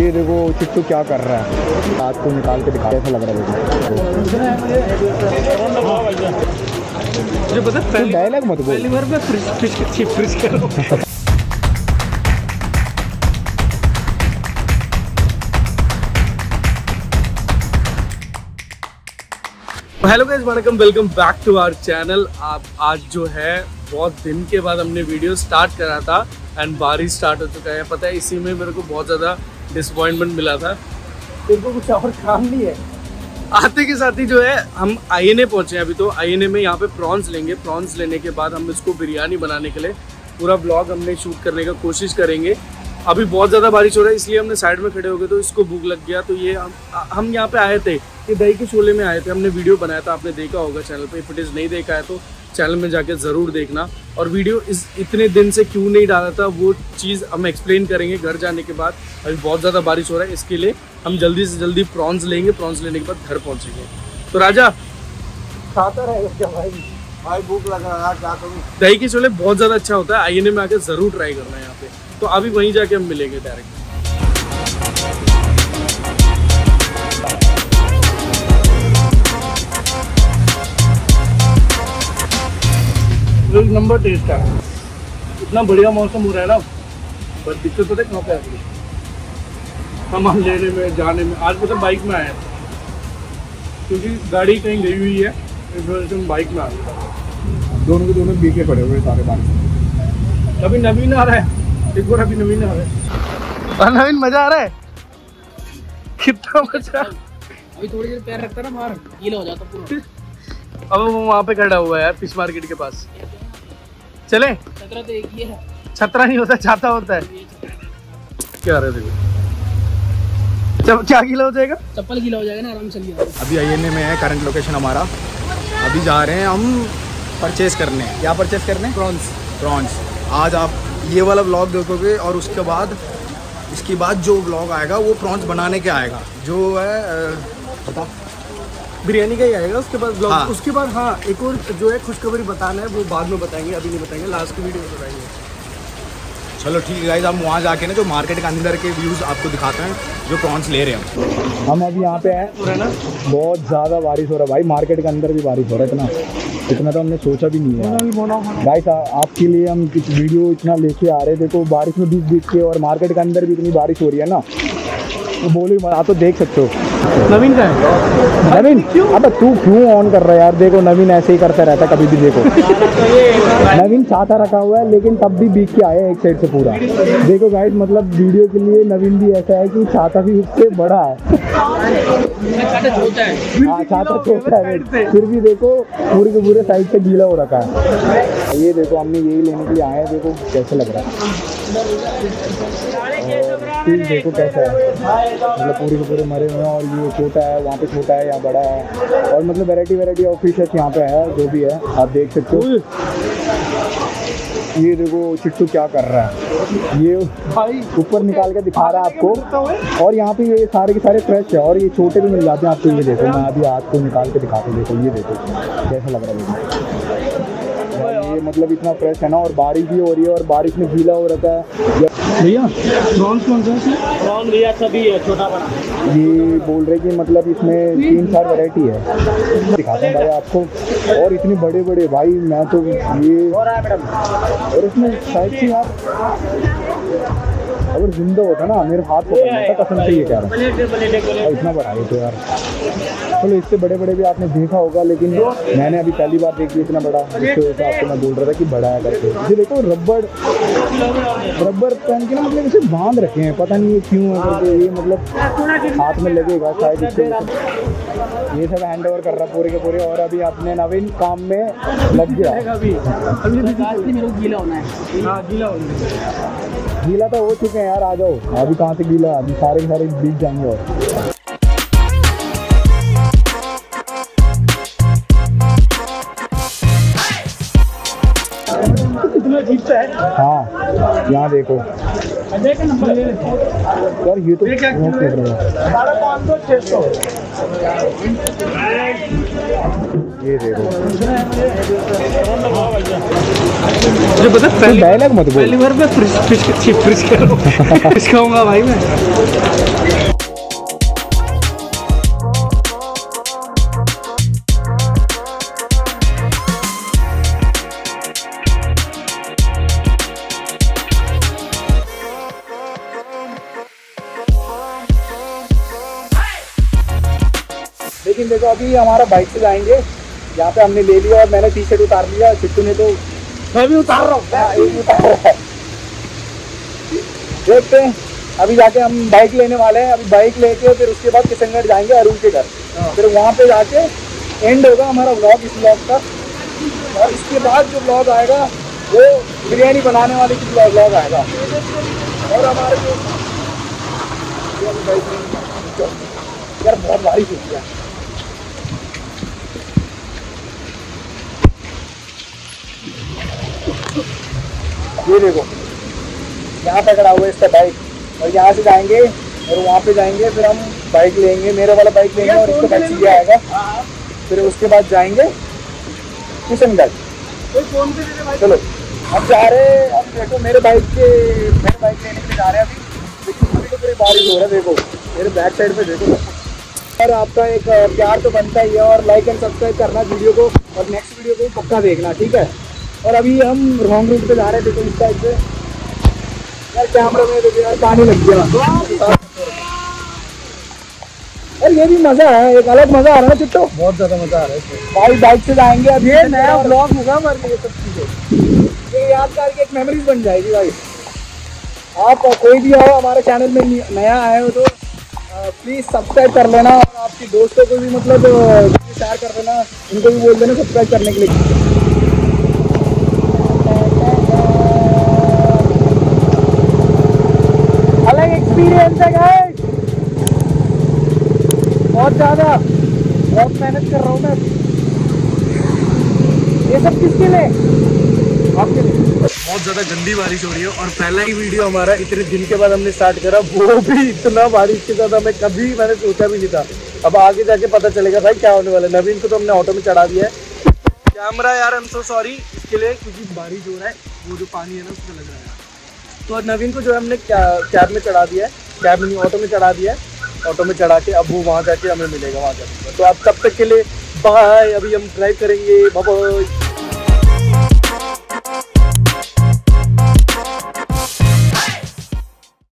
ये देखो चिट्टू क्या कर रहा है, हाथ को निकाल के दिखा, कैसा लग रहा है मुझे पता है, डायलॉग मत बोल, पहली बार मैं फ्रिज कर रहा हूँ। Hello guys, vanakkam, welcome back to our channel. आप आज जो है बहुत दिन के बाद हमने वीडियो स्टार्ट करा था एंड बारिश स्टार्ट हो चुका है। पता है इसी में मेरे को बहुत ज़्यादा डिसअपॉइंटमेंट मिला था। मेरे को कुछ और काम नहीं है। आते के साथ ही जो है हम आईएनए पहुँचे हैं। अभी तो आईएनए में यहाँ पे प्रॉन्स लेंगे। प्रॉन्स लेने के बाद हम इसको बिरयानी बनाने के लिए पूरा ब्लॉग हमने शूट करने का कोशिश करेंगे। अभी बहुत ज़्यादा बारिश हो रहा है इसलिए हमने साइड में खड़े हो गए, तो इसको भूख लग गया। तो ये हम यहाँ पे आए थे, ये दही के शोले में आए थे। हमने वीडियो बनाया था, आपने देखा होगा चैनल पे। फुटेज नहीं देखा है तो चैनल में जाके ज़रूर देखना। और वीडियो इतने दिन से क्यों नहीं डाला था वो चीज़ हम एक्सप्लेन करेंगे घर जाने के बाद। अभी बहुत ज़्यादा बारिश हो रहा है, इसके लिए हम जल्दी से जल्दी प्रॉन्स लेंगे। प्रॉन्स लेने के बाद घर पहुँचेंगे। तो राजा खाता रहेगा क्या भाई? भूख लग रहा है, क्या करूं? दही के छोले बहुत ज़्यादा अच्छा होता है। आईएनए में आकर ज़रूर ट्राई करना है यहाँ पे। तो अभी वहीं जाके हम मिलेंगे डायरेक्ट। नंबर टेस्ट है, इतना बढ़िया मौसम हो रहा है ना, पर दिक्कत पता है कहाँ पे आ गई? सामान लेने में, जाने में। आज मतलब बाइक में आए क्योंकि गाड़ी कहीं गई हुई है, इस वजह से हम बाइक में आ गए। दोनों के दोनों बीके पड़े हुए सारे बारिश। अभी नवीन आ रहा है, एक बार अभी नवीन आ रहा है। नवीन मजा आ रहा है, कितना मजा। अभी थोड़ी देर पैर रखता ना बाहर, गीला हो जाता पूरा। अब वो वहाँ पे खड़ा हुआ है यार, फिश मार्केट के पास। चले? छतरा तो एक ही है। छतरा नहीं होता, छाता होता है। क्या रहे देखो, क्या गीला हो जाएगा? चप्पल गीला हो जाएगा ना, आराम से लिया। अभी आईएनए में है करंट लोकेशन हमारा। अभी जा रहे हैं हम परचेज करने। क्या परचेज करने? प्रॉन्स। आज आप ये वाला ब्लॉग देखोगे और उसके बाद इसके बाद जो ब्लॉग आएगा वो प्रॉन्स बनाने के आएगा, जो है बता बिरयानी का ही आएगा उसके बाद ब्लॉग। हाँ। उसके बाद हाँ, एक और जो है खुशखबरी बताना है, वो बाद में बताएंगे, अभी नहीं बताएंगे, लास्ट की वीडियो में बताएंगे। चलो ठीक है गाइस, हम वहाँ जाके ना जो मार्केट के अंदर के व्यूज़ आपको दिखाते हैं, जो प्रॉन्स ले रहे हैं हम। अभी यहाँ पे हैं, बहुत ज़्यादा बारिश हो रहा है भाई। मार्केट के अंदर भी बारिश हो रहा है। इतना तो हमने सोचा भी नहीं है गाइस। आपके लिए हम कुछ वीडियो इतना लेके आ रहे थे, देखो बारिश में भीग के, और मार्केट के अंदर भी इतनी बारिश हो रही है ना, तो बोलो आप तो देख सकते हो। नवीन का है? नवीन अब तू क्यों ऑन कर रहा है यार? देखो नवीन ऐसे ही करता रहता है कभी भी। देखो नवीन छाता रखा हुआ है, लेकिन तब भी बीक के आया एक साइड से पूरा। देखो गाइस, मतलब वीडियो के लिए नवीन भी ऐसा है कि छाता भी उससे बड़ा है। हाँ, छाता छोटा है, फिर भी देखो पूरे के पूरे साइड से गीला हो रखा है। ये देखो हमने यही लेने के लिए आए हैं। देखो कैसे लग रहा है, देखो कैसा है, मतलब पूरे के पूरे मरे हुए हैं। और ये छोटा है, वहाँ पे छोटा है, यहाँ बड़ा है। और मतलब वैरायटी ऑफ फिशेस यहाँ पे है, जो भी है आप देख सकते हो। ये देखो चिट्टू क्या कर रहा है, ये भाई ऊपर निकाल के दिखा रहा है आपको। और यहाँ पे ये सारे के सारे फ्रेश है, और ये छोटे भी मिल जाते हैं आपको। ये देखो, मैं अभी हाथ को निकाल के दिखाता हूँ। देखो ये देखो कैसा लग रहा है। ये मतलब इतना फ्रेश है ना, और बारिश भी हो रही है, और बारिश में गीला हो रखा है। भैया प्रॉन्स कौन सा है? प्रॉन भैया सभी है, छोटा बड़ा। ये बोल रहे कि मतलब इसमें 3-4 वैरायटी है, दिखाता हूँ भाई आपको। और इतने बड़े बड़े भाई, मैं तो ये, और इसमें शायद से यार अगर जिंदा होता ना मेरे हाथ को पकड़ना था कसम से। ये कह रहा है इतना बड़ा है तो यार। चलो इससे बड़े बड़े भी आपने देखा होगा, लेकिन मैंने अभी पहली बार देखी इतना बड़ा। इसके हिसाब से मैं बोल रहा था कि बड़ा है करके। ये देखो रबर पहन के ना, मतलब इसे बांध रखे हैं, पता नहीं ये क्यों है करके। ये मतलब हाथ में लगेगा शायद इससे। ये सब हैंड ओवर कर रहा पूरे के पूरे। और अभी अपने नवीन काम में लग गया। गीला होना है, गीला तो हो चुके हैं यार, आ जाओ। अभी कहाँ से गीला, अभी सारे के सारे भीग जाएंगे। और कितना अजीब सा है। हाँ यहाँ देखो यार ये तो बहुत फेंक रहा है। 550 ये देखो। मुझे पता है डायलॉग मत बोल। पहली बार मैं फिश खाऊंगा भाई मैं। लेकिन देखो अभी हमारा बाइक से जाएंगे, यहाँ पे हमने ले लिया और मैंने टी शर्ट उतार लिया, चिट्टू ने तो मैं भी उतार रहा हूँ। देखते हैं अभी जाके हम बाइक लेने वाले हैं। अभी बाइक लेके फिर उसके बाद किशनगढ़ जाएंगे अरुण के घर, फिर वहाँ पे जाके एंड होगा हमारा व्लॉग इस व्लॉग का। और इसके बाद जो व्लॉग आएगा वो बिरयानी बनाने वाले की व्लॉग आएगा। और हमारे जो यार बहुत बारिश होती है। ये देखो यहाँ पे खड़ा हुआ है इसका बाइक, और यहाँ से जाएंगे और वहाँ पे जाएंगे, फिर हम बाइक लेंगे, मेरे वाला बाइक लेंगे और इसका बाइक सीधे आएगा। फिर उसके बाद जाएंगे किशनगढ़। चलो अब जा रहे, अब देखो मेरे बाइक लेने के लिए जा रहे हैं अभी, लेकिन अभी तो पूरी बारिश हो रहा है। देखो मेरे बैक साइड पे देखो। और आपका एक प्यार तो बनता ही है, और लाइक एंड सब्सक्राइब करना वीडियो को, और नेक्स्ट वीडियो को पक्का देखना, ठीक है। और अभी हम रॉन्ग रूट पे जा रहे हैं, देखो इस साइड से यार कैमरा में देखो यार पानी लग गया। और ये भी मजा है, एक अलग मजा आ रहा है चिट्टू, बहुत ज्यादा मजा आ रहा है भाई बाइक से जाएंगे। अब ये नया ब्लॉग होगा हमारे लिए, सब चीजें ये यादगार की एक मेमोरीज बन जाएगी भाई। आप कोई भी हो हमारे चैनल में नया आए हो तो प्लीज़ सब्सक्राइब कर लेना, और आपके दोस्तों को भी मतलब शेयर कर देना, उनको भी बोल देना सब्सक्राइब करने के लिए। अलग एक्सपीरियंस है गाइस, बहुत ज़्यादा, बहुत मेहनत कर रहा हूँ मैं। ये सब किसके लिए? आपके लिए। बहुत ज़्यादा गंदी बारिश हो रही है, और पहला ही वीडियो हमारा इतने दिन के बाद हमने स्टार्ट करा, वो भी इतना बारिश के साथ हमें कभी मैंने सोचा भी नहीं था। अब आगे जाके पता चलेगा भाई क्या होने वाला है। नवीन को तो हमने ऑटो में चढ़ा दिया है। कैमरा यार आई एम सो सॉरी इसके लिए, क्योंकि बारिश हो रहा है, वो जो पानी है ना उसमें लग रहा है। तो नवीन को जो है हमने कैब में चढ़ा दिया है, कैब में ऑटो में चढ़ा दिया है। ऑटो में चढ़ा के अब वो वहाँ जाके हमें मिलेगा वहाँ जाके। तो आप तब तक के लिए बाय, अभी हम ड्राइव करेंगे, बाय।